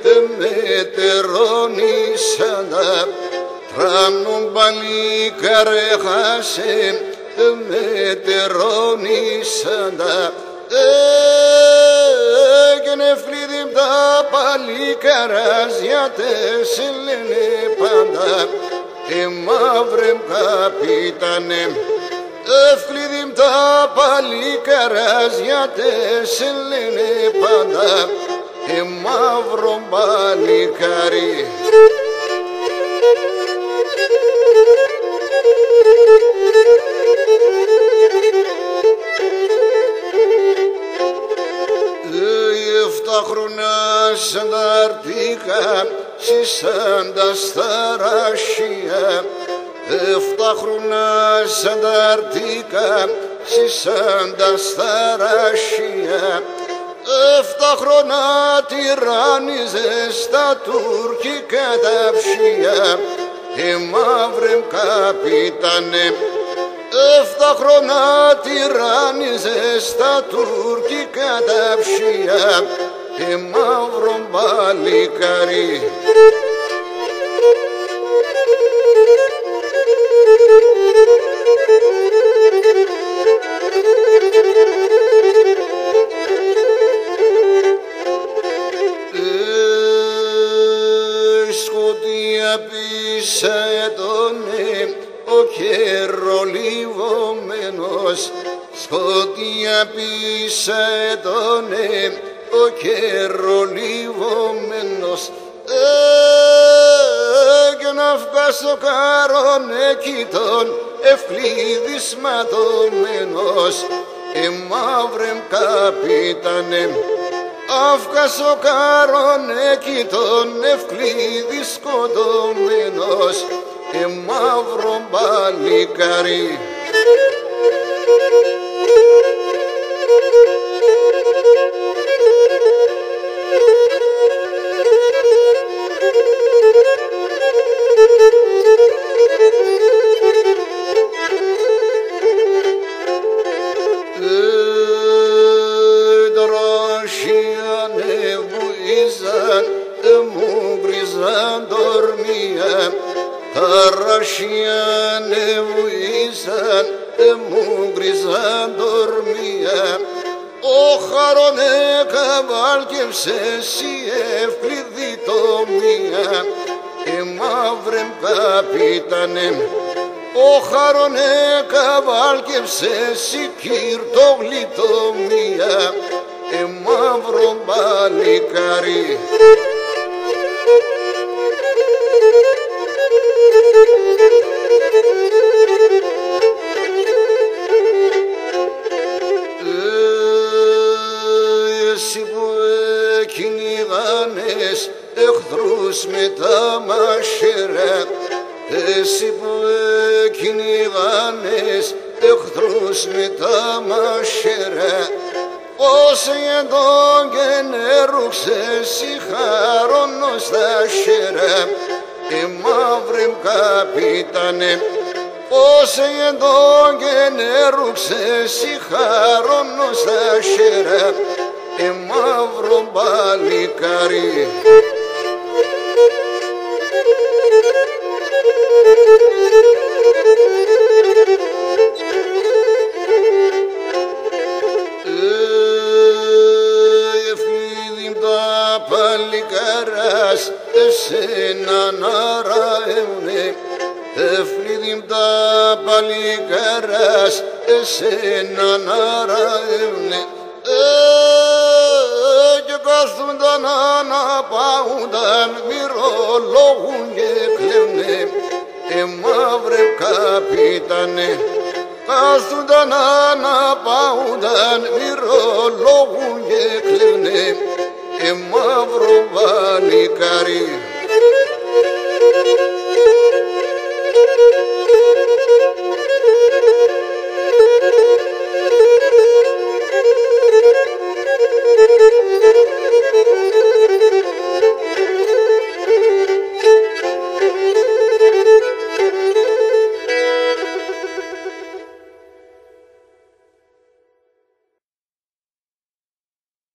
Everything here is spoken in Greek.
μετερώνησαν τράμνον παλίκαρε χάσε μετερώνησαν και νεφλίδιμ τα παλίκαραζια σε λένε πάντα μαύρεμ καπίτανε ευκλείδιμ τα παλίκαραζια σε λένε πάντα μαύρο παλικάρι. Χρόνια σανταρτήκα σισάντα στα ρashia 7 χρόνια σανταρτήκα σισάντα στα ρashia 7 χρόνια τυράννιζε στα τουρκικά τα ψία μαύρεμ καπίτανε 7 χρόνια τυράννιζε στα τουρκικά τα ψία μαύρο παλικάρι. Σκοτία πίσα έτωνε ο καιρολιβωμένος, σκοτία πίσα έτωνε ο καιρολιβωμένος και να βγάσω καρόν εκείτον ευκλείδης ματωμένος μαύρεμ καπίτανε αύγασο καρόν εκείτον ευκλείδης σκοτωμένος μαύρο παλικάρι. Ρashia νευουίσαν μου γκριζάν δορμία ο χαρονέ καβάλκευσε σι ευκλειδί το μία μαύρεμ καπίτανε ο χαρονέ καβάλκευσε σι κύρτο γλίτο μία μαύρο παλικάρι. Εχθρούς με τα μαχαίρα, εσύ που κυνηγάνες εχθρούς με τα μαχαίρα, πως εντόν και νερούξες η χαρόνος στα χέρα, μαύρεμ καπίτανε, πως εντόν και νερούξες η χαρόνος στα χέρα, μαύρο παλικάρι. Εφίδιμ τα παλικάρας εσένα να ραεύνε, εφίδιμ τα παλικάρας εσένα να ραεύνε, και κάθουνταν αναπαούνταν μυρολόγουν και κλέβνε μαύρε καπίτανε κάθουνταν αναπαούνταν μυρολόγουν και κλέβνε μαύρο παλικάρι.